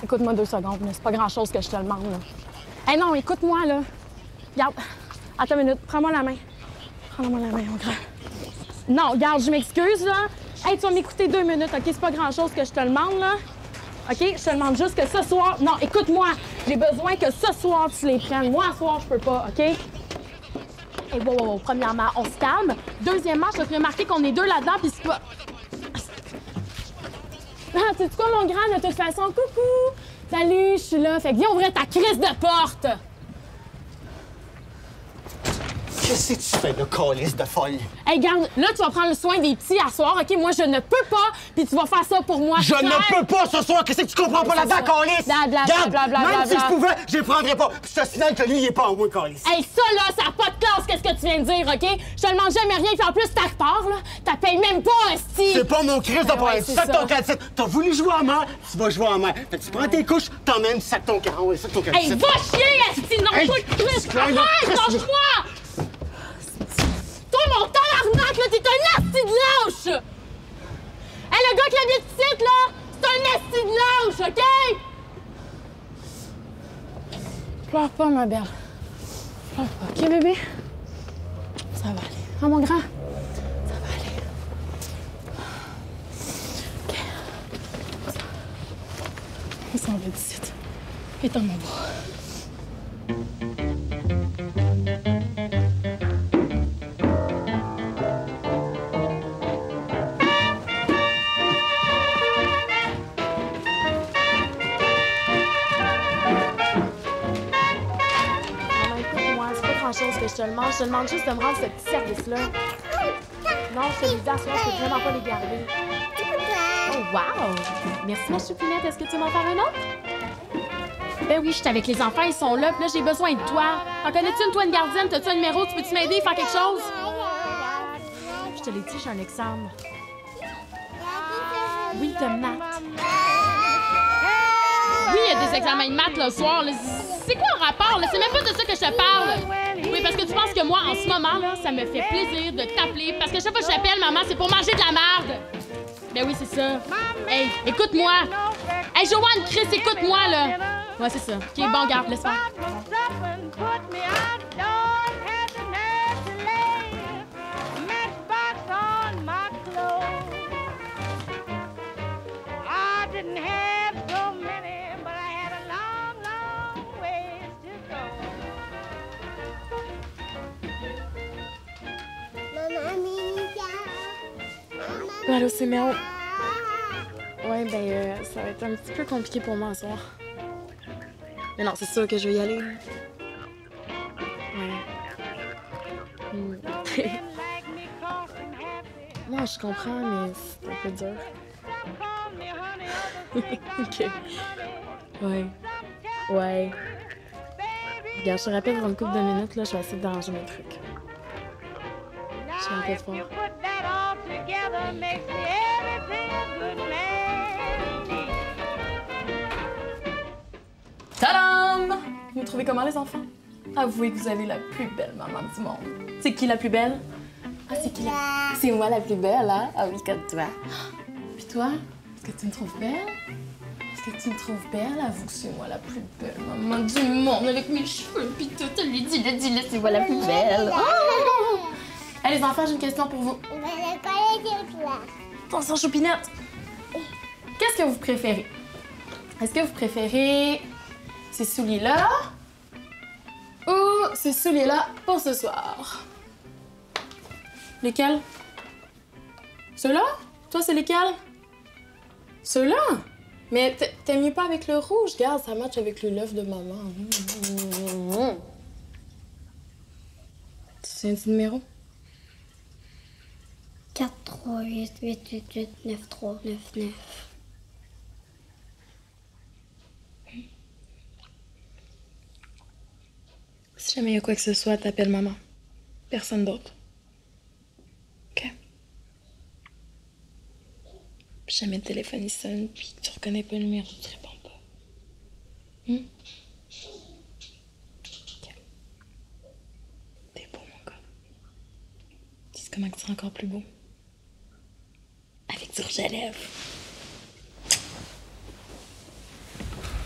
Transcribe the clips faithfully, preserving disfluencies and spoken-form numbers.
Écoute-moi deux secondes, là. C'est pas grand-chose que je te demande, là. Hey, non, écoute-moi, là. Regarde. Attends une minute. Prends-moi la main. Prends-moi la main, mon grand. Non, regarde, je m'excuse, là. Hey, tu vas m'écouter deux minutes, OK? C'est pas grand-chose que je te demande, là. OK? Je te demande juste que ce soir... Non, écoute-moi. J'ai besoin que ce soir, tu les prennes. Moi, ce soir, je peux pas, OK? Et wow, wow, wow. Premièrement, on se calme. Deuxièmement, je te fais remarquer qu'on est deux là-dedans, puis c'est pas... Ah, sais-tu quoi, mon grand? De toute façon, coucou! Salut, je suis là. Fait que viens ouvrir ta crise de porte! Qu'est-ce que tu fais de calice de folle? Hey, garde, là, tu vas prendre le soin des petits à soir, OK? Moi, je ne peux pas, puis tu vas faire ça pour moi. Je clair? ne peux pas ce soir! Qu'est-ce que tu comprends pas là-dedans, calice? Bla, bla, Garde, bla, bla, bla, même bla, si bla. je pouvais, je les prendrais pas. Puis je te signale que lui, il est pas en moi, calice. Hey, ça, là, ça n'a pas de classe, qu'est-ce que tu viens de dire, OK? Je te demande jamais rien, puis en plus, ta part, là, t'as payé même pas, esti! C'est pas mon crise de Ben problème. ouais, c'est Sac ça. ton calcite. T'as voulu jouer en mer, tu vas jouer en mer. Fait que tu prends tes couches, t'emmènes, sac ton caron et sac ton calcite. Hey, va chier, esti! Non, Hey, toi, Chris! Claire, là, Arrête, Chris, lâche-moi! Toi, mon tabarnak, là, t'es un esti de lâche! Hey, le gars qui habite ici, là, c'est un esti de lâche, OK? Pleure pas, ma belle. Pleure pas, OK, bébé? Ça va aller. Hein, mon grand? Ça va aller. OK. On s'en va d'ici. Et dans mon bras. Chose que je te demande. Je te demande juste de me rendre ce petit service-là. Non, je te l'ai dit à soir, je peux vraiment pas les garder. Oh, wow! Merci, ma choupinette. Est-ce que tu m'en faire un autre? Ben oui, je suis avec les enfants, ils sont là, puis là, j'ai besoin de toi. En connais-tu une, toi, une gardienne? T'as-tu un numéro? Tu peux-tu m'aider à faire quelque chose? Je te l'ai dit, j'ai un examen. Oui, de maths. Oui, il y a des examens de maths le soir. Là. C'est quoi le rapport? Là? C'est même pas de ça que je te parle. Oui, parce que tu penses que moi, en ce moment, là, ça me fait plaisir de t'appeler. Parce que chaque fois que je t'appelle, maman, c'est pour manger de la merde. Ben oui, c'est ça. Hey, écoute-moi. Hey, Joanne, Chris, écoute-moi, là. Ouais, c'est ça. OK, bon, garde, laisse faire. Allô, c'est Méo. Ouais, ben, euh, ça va être un petit peu compliqué pour moi ce soir. Mais non, c'est sûr que je vais y aller. Ouais. Mm. Moi, je comprends, mais c'est un peu dur. OK. Ouais. Ouais. Regarde, je te rappelle dans une couple de minutes, là, je vais essayer d'arranger mes trucs. Je suis un peu fort. Tadam! Vous me trouvez comment, les enfants? Avouez que vous avez la plus belle maman du monde. C'est qui la plus belle? Ah, c'est qui la... C'est moi la plus belle, hein? Ah oui, comme toi. Puis toi, est-ce que tu me trouves belle? Est-ce que tu me trouves belle? Avoue que c'est moi la plus belle maman du monde, avec mes cheveux pis tout. Allez, dis-le, dis-le, c'est moi la plus belle. Oh! Hey, les enfants, j'ai une question pour vous. Attention, choupinette. Qu'est-ce que vous préférez? Est-ce que vous préférez ces souliers-là ou ces souliers-là pour ce soir? Lesquels? Ceux-là? Toi, c'est lesquels? Ceux-là? Mais t'aimes mieux pas avec le rouge? Regarde, ça match avec le l'œuf de maman. Mmh. Tu sais un petit numéro? quatre, trois, huit, huit, huit, huit, neuf, trois, neuf, neuf. Si jamais il y a quoi que ce soit, t'appelles maman. Personne d'autre. OK? Puis jamais le téléphone il sonne, puis tu reconnais pas le numéro, tu réponds pas. Hum? OK. T'es beau, mon gars. Tu sais comment tu seras encore plus beau? Avec du rouge à lèvres.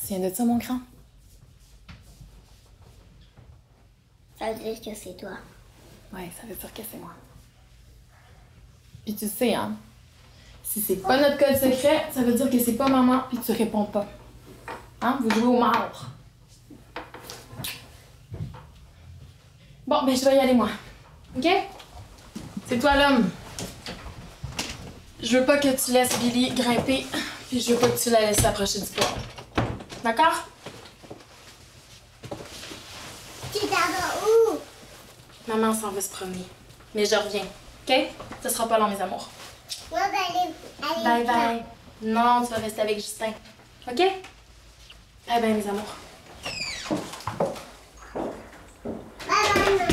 souviens de ça, mon grand? Ça veut dire que c'est toi. Ouais, ça veut dire que c'est moi. Puis tu sais, hein, si c'est pas notre code secret, ça veut dire que c'est pas maman, puis tu réponds pas. Hein? Vous jouez au mort. Bon, ben je vais y aller, moi. OK? C'est toi l'homme. Je veux pas que tu laisses Billy grimper, puis je veux pas que tu la laisses s'approcher du poids. D'accord? Tu t'en vas où? Maman s'en va se promener. Mais je reviens. OK? Ça sera pas long, mes amours. Moi, d'aller. Bye bye. Non, tu vas rester avec Justin. OK? Bye bye, mes amours. Bye bye, maman.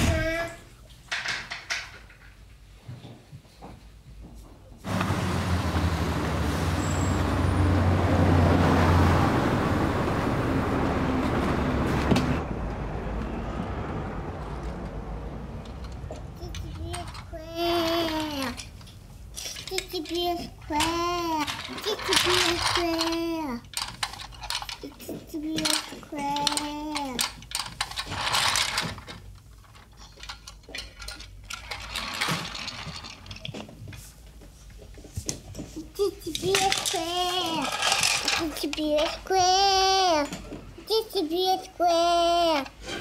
Kitty be a square. Kitty be a square. Kitty be a square. Kitty be a square. Kitty be a square. Kitty be a square.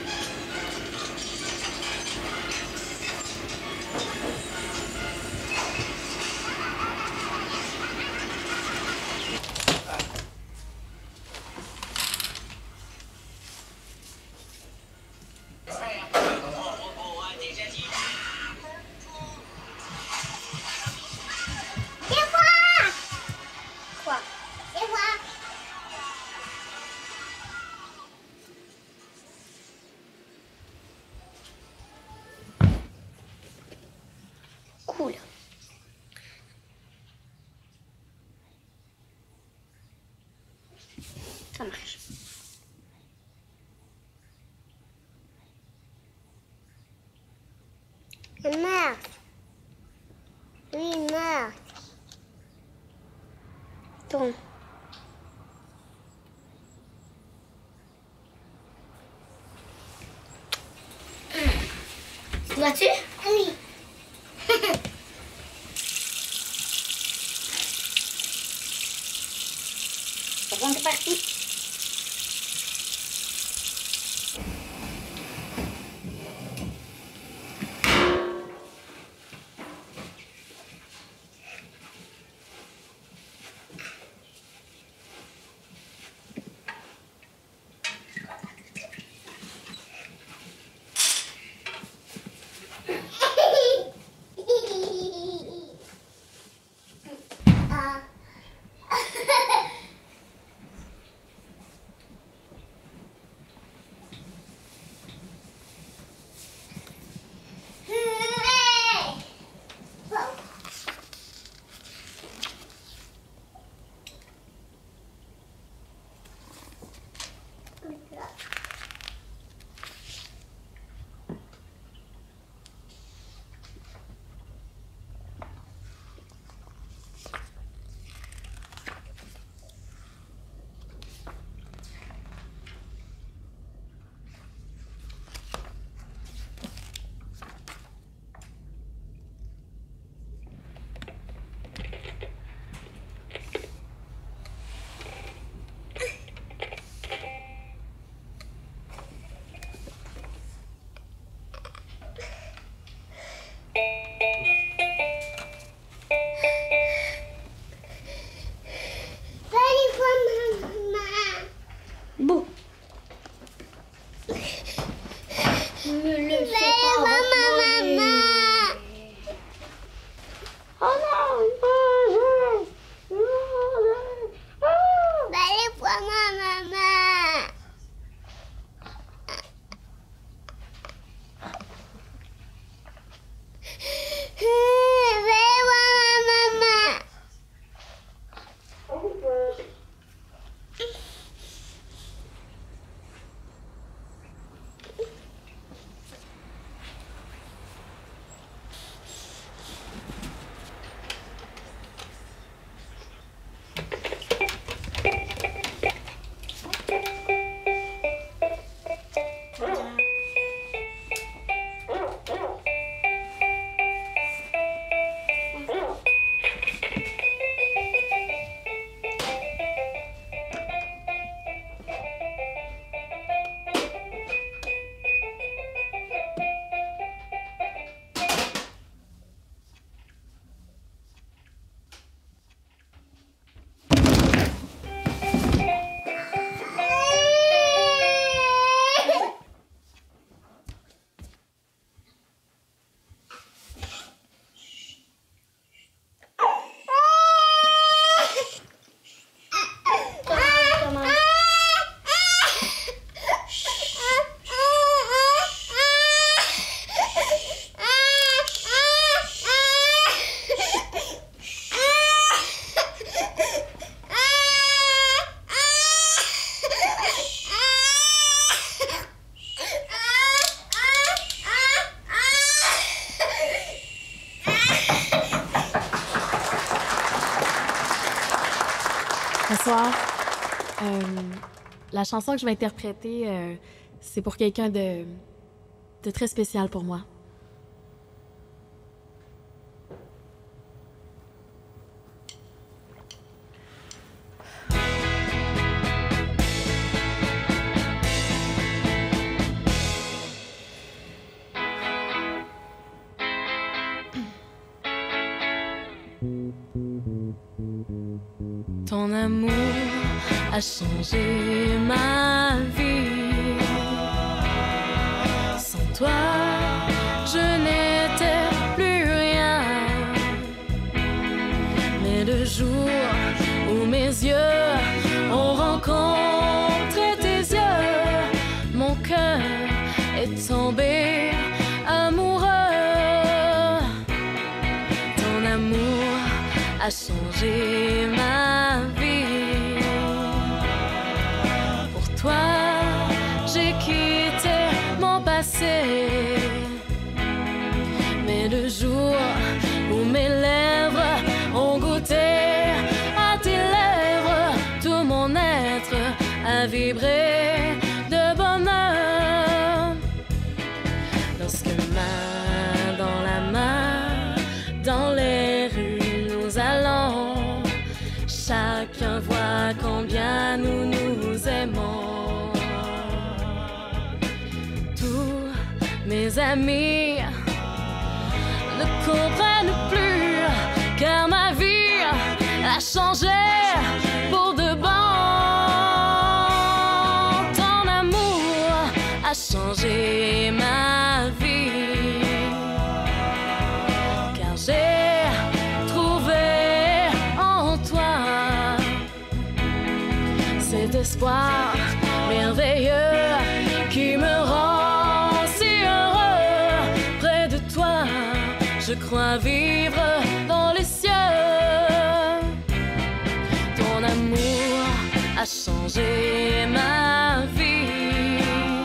Cool. Ça marche. Il marche. Oui, il marche. Tourne. Vois-tu? Oui. On est parti. Bonsoir. Euh, la chanson que je vais interpréter, euh, c'est pour quelqu'un de, de très spécial pour moi. Ton amour a changé ma vie. Sans toi, je n'étais plus rien. Mais le jour où mes yeux ont rencontré tes yeux, mon cœur est tombé amoureux. Ton amour a changé ma vie. Pour toi, j'ai quitté mon passé. Mais le jour où mes lèvres ont goûté à tes lèvres, tout mon être a vibré de bonheur. Lorsque main dans la main, dans les rues nous allons, chacun voit combien nous nous aimons. Tous mes amis ne comprennent plus, car ma vie a changé pour de bon. Ton amour a changé ma vie, car j'ai trouvé en toi cet espoir merveilleux qui me rend si heureux. Près de toi, je crois vivre dans les cieux. Ton amour a changé ma vie,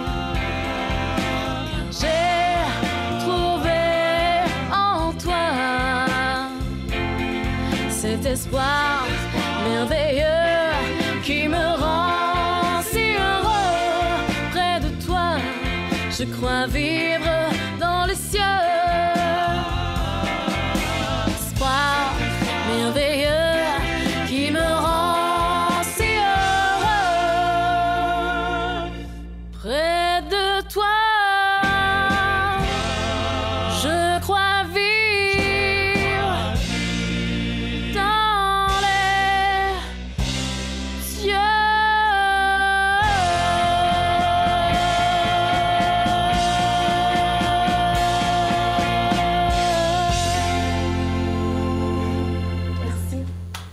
car j'ai trouvé en toi cet espoir merveilleux qui me rend si heureux. Près de toi, je crois vivre dans les cieux. Espoir merveilleux qui me rend si heureux. Près de toi, je crois vivre dans les cieux. Merci.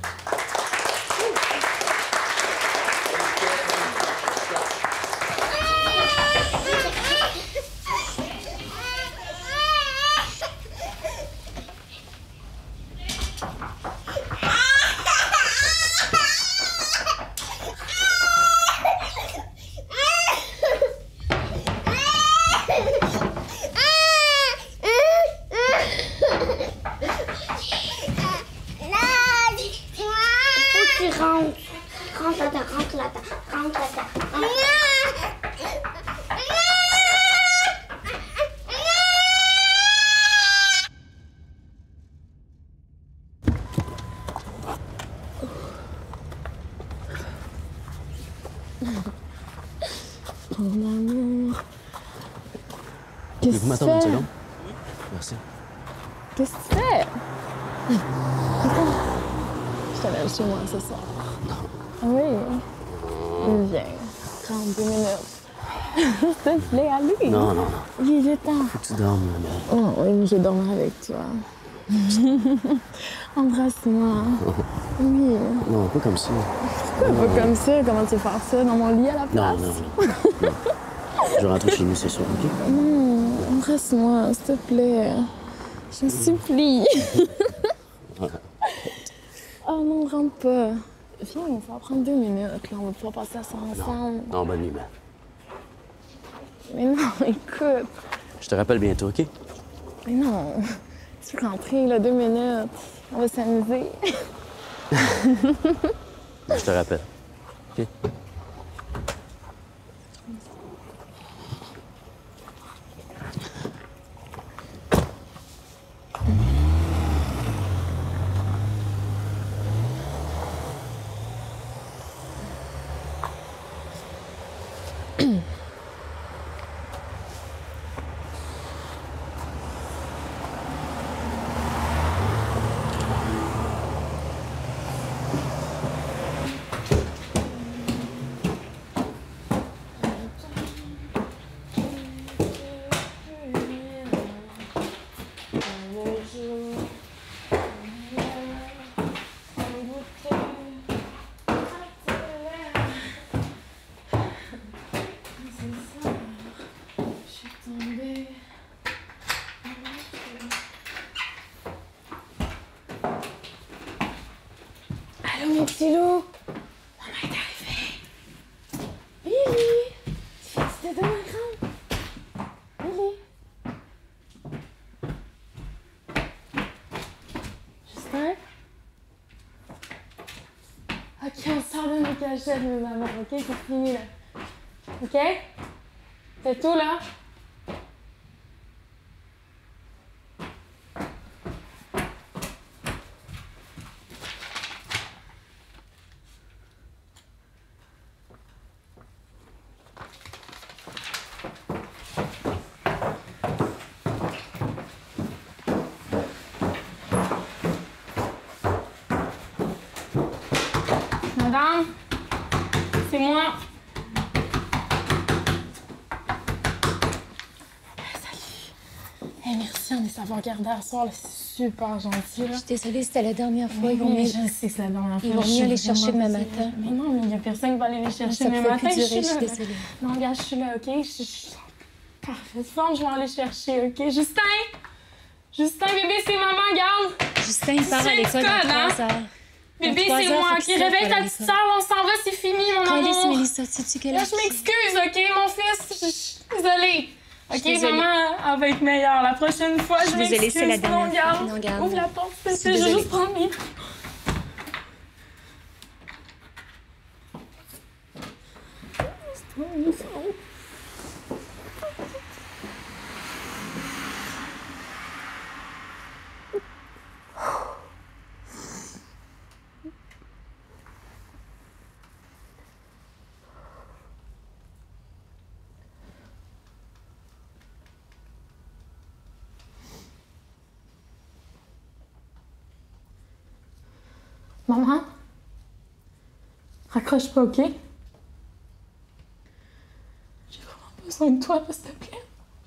Faut que tu rentres. Rentre là-dedans, rentre là-dedans, rentre là-dedans. Ton amour. Qu'est-ce que Vous tu m'attendre une fais? seconde? Merci. Qu'est-ce que tu fais? Attends. Je t'amène chez moi ce soir. Ah oui? Viens. trente-deux minutes. S'il te plaît, allez. Non, non, non. Il est temps. Faut que tu dormes, ma belle. Oh oui, je vais dormir avec toi. Embrasse-moi. Oui. Non, pas comme ça. Pourquoi pas comme ça? Comment tu veux faire ça? Dans mon lit à la Non, place? non, non. non. Je vais rentrer chez nous, c'est sûr, OK? Non, embrasse-moi, s'il te plaît. Je me supplie. Oh non, rentre pas. Viens, ça va prendre deux minutes. Là, on va pouvoir passer à ça ensemble. Non, bonne nuit, man. Mais non, écoute. Je te rappelle bientôt, OK? Mais non. Tu peux rentrer, là, deux minutes. On va s'amuser. Je te rappelle. OK? Allô, mes petits loups! Maman est arrivée! Lily! Tu de ma grande? Lily! Justin? Ok, on sort de nos cachettes, mes mamans, ok? C'est fini, là. Ok? C'est tout, là? Madame, c'est moi. Salut. Hey, merci, on est savant-gardé à soir, c'est super gentil. Là. Je suis désolée, c'était la dernière fois. Oui, Ils vont mais mieux, je sais que c'est la dernière fois. ils vont Je mieux suis aller chercher vraiment demain désolée. matin. Mais non, mais il n'y a personne qui va aller les chercher Ça demain peut matin. plus durer, je suis je suis là. désolée. Non, regarde, je suis là, OK? Je suis... Parfait. Bon, je vais aller chercher, OK? Justin! Justin, bébé, c'est maman, garde! Justin, il part à l'école dans trois heures. Bébé, trois c'est heures, moi, faut OK? qu'il sorte Réveille pour ta aller petite à sœur, on s'en va, c'est fini, mon Calisse, amour! Mélissa, sais-tu quelle Là, heure? je m'excuse, OK, mon fils? Je je suis désolée. OK, désolée. maman, elle va être meilleure. La prochaine fois, je suis m'excuse. désolée, c'est la dernière Non, fois. garde. Non, garde. Ouvre la porte, s'il te Je suis plaît, je vais désolée. juste prendre mes... Maman? Raccroche pas, OK? J'ai vraiment besoin de toi, s'il te plaît.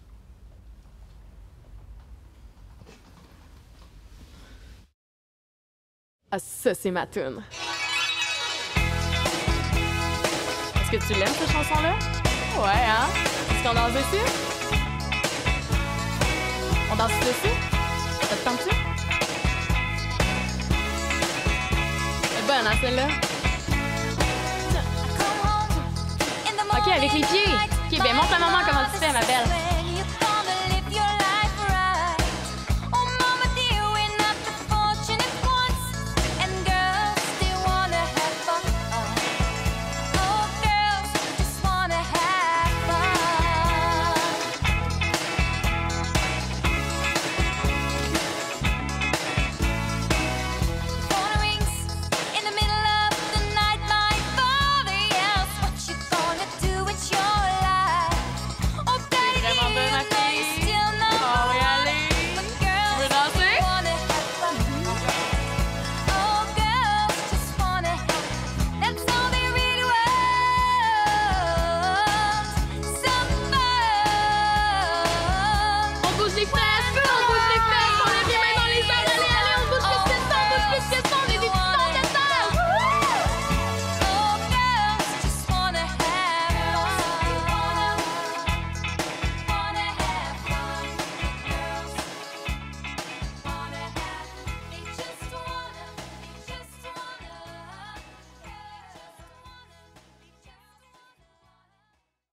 Ah, ça, c'est ma tune. Est-ce que tu l'aimes, cette chanson-là? Ouais, hein? Est-ce qu'on danse dessus? On danse dessus? Ça te tente-tu? Elle est bonne, hein, celle-là? OK, avec les pieds. OK, ben montre à maman comment tu fais, ma belle.